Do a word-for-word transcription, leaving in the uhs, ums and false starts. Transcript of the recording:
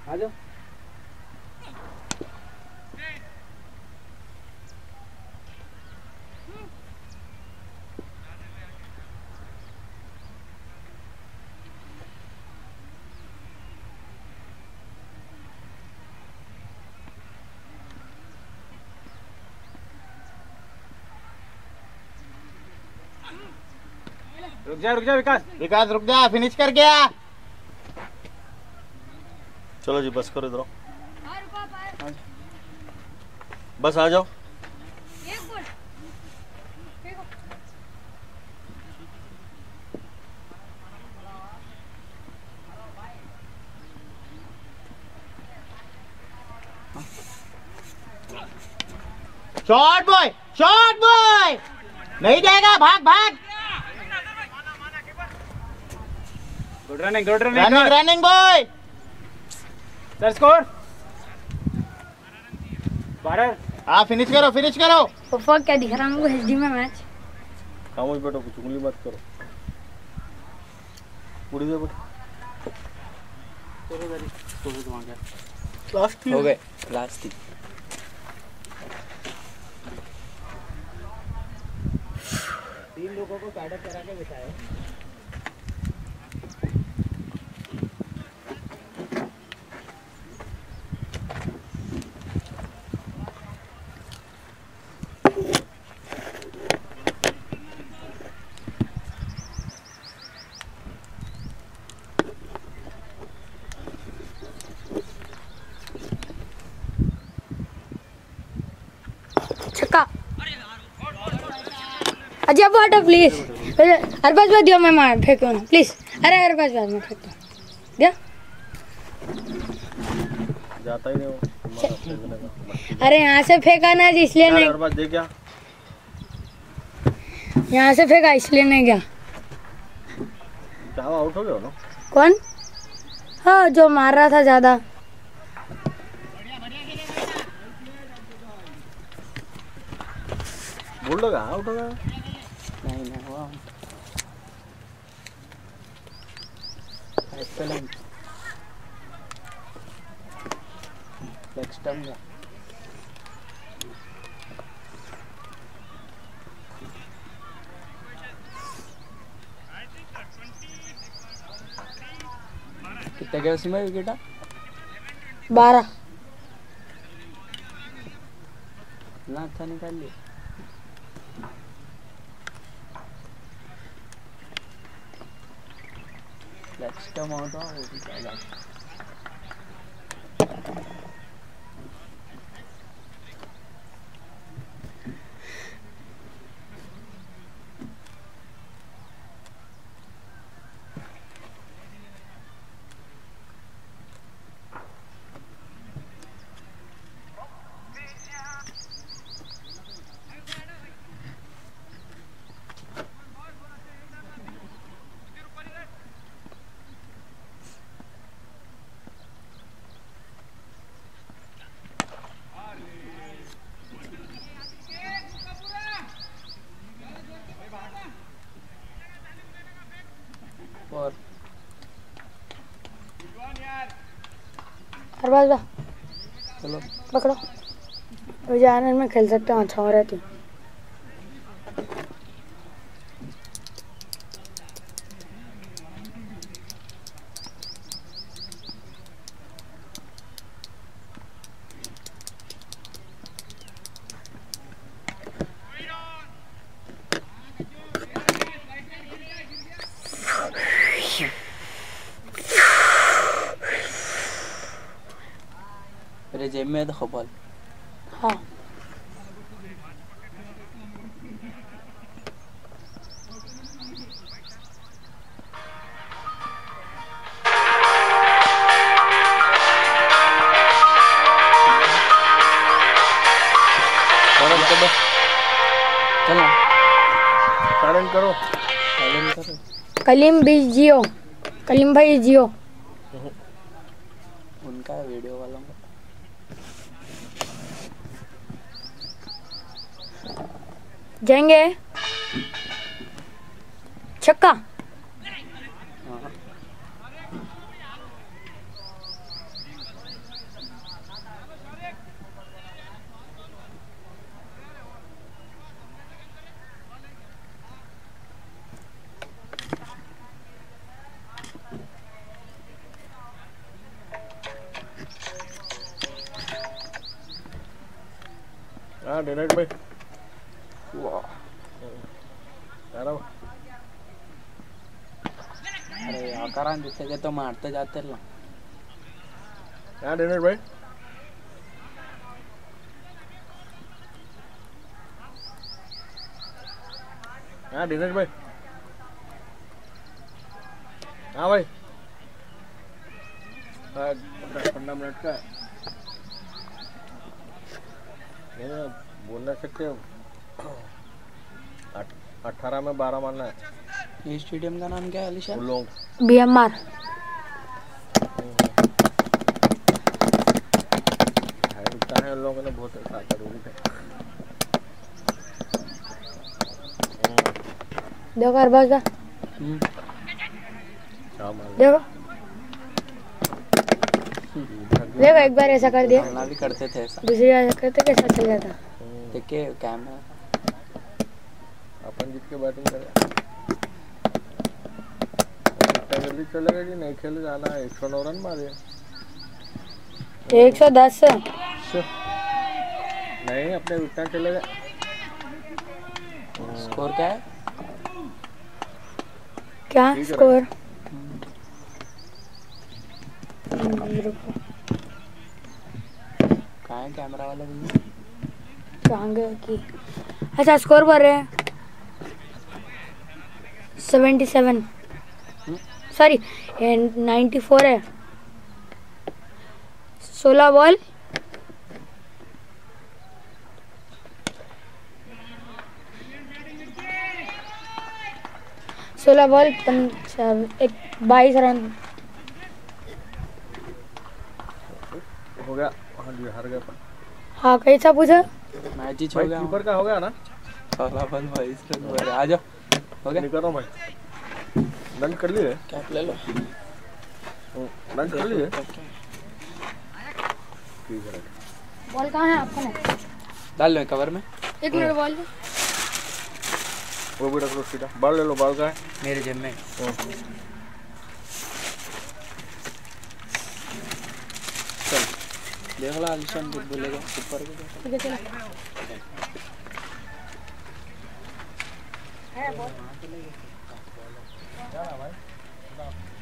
आ जाओ। रुक जा रुक जा विकास विकास रुक जा, फिनिश कर गया। चलो जी बस करो इधर, बस आ जाओ। शॉट बॉय, शॉट बॉय, नहीं जाएगा, भाग भाग। Good running, good running, running running boy. Sir score बारह। हाँ फिनिश करो, फिनिश करो। पापा क्या दिख रहा है हमको एचडी में मैच? खामोश बैठो, कुछ उंगली मत करो। उड़ी दे बेटा। तेरे इधर तो भी वहां गया। लास्ट हो गए, लास्ट ही। तीन लोगों को पैडअप करा के बिठाए। छक्का। अजय अब हटो प्लीज। हर पास बात दियो, मैं मार फेंको ना प्लीज। अरे हर पास बात मैं फेंकता हूँ दिया। जाता ही नहीं वो। अरे यहाँ से फेंका ना जी, इसलिए नहीं। हर बार दे क्या? यहाँ से फेंका इसलिए नहीं गया। क्या आउट हो गया ना? कौन? हाँ जो मार रहा था ज्यादा। बोल लगा आउट हो गया। नहीं नहीं हुआ। एक्सेलेंट। नेक्स्ट टाइम का कितने गए उसमें विकेट? बारह। ना अच्छा निकाल लिया। नेक्स्ट टाइम आउट हो वो भी चला। और हर बात बा चलो पकड़ो। मुझे आनंद में खेल सकते हो, अच्छा हो रहती। मेरे जेब में है तो खपाल। हाँ चलो साइलेंट करो। साइलेंट करो। कलीम भी जियो, कलीम भाई जियो। उनका वीडियो वालों का। जाएंगे छक्का। हाँ डिनेट भाई वाह आ रहा हूँ अरे आकारान जितने के तो मारते जाते ना हाँ डिनेट भाई हाँ डिनेट भाई हाँ भाई हाँ दस पंद्रह मिनट का ये ना बोल नहीं सकते अठारह में बारह मारना है ये स्टेडियम का नाम क्या है अलीशा? उन लोग बी एम आर। है रुकता है उन लोगों ने बहुत अच्छा जरूरी है देखो अरबाज का हम्म क्या मार देखो देखो एक बार ऐसा कर दिया हमला भी करते थे ऐसा दूसरी बार ऐसा करते कैसा चल जाता। देखिए कैमरा अपन जीत के बैटिंग करें इतना जल्दी चलेगा जी नहीं खेले जाना है एक सौ नौ रन मारे एक सौ दस नहीं अपने इतना चलेगा स्कोर क्या है? क्या ठीक है स्कोर? कहाँ है कैमरा वाला भैया? कहाँ गए कि अच्छा स्कोर बोल रहे हैं seventy seven sorry ninety four है। सोलह बॉल सोलह बॉल पंचाव एक बाईस रन। हो गया हाँ जी हार गया अपन हाँ कैसा पूछा? मैच ही भाई हो गया कीपर का हो गया ना सोलह बॉल बाईस रन हुए। आ जाओ हो गया निकल रहा हूँ भाई लंच कर लिए कैप ले लो लंच कर लिए ठीक है बॉल कहाँ है आपका? ना डाल लो कवर में एक मिनट बॉल दो। वो भी रख लो सीधा बॉल ले लो बॉल का है मेरे जेब में चल देख लो आलिशान कुछ बोलेगा ऊपर के ठीक है चलो। है बॉल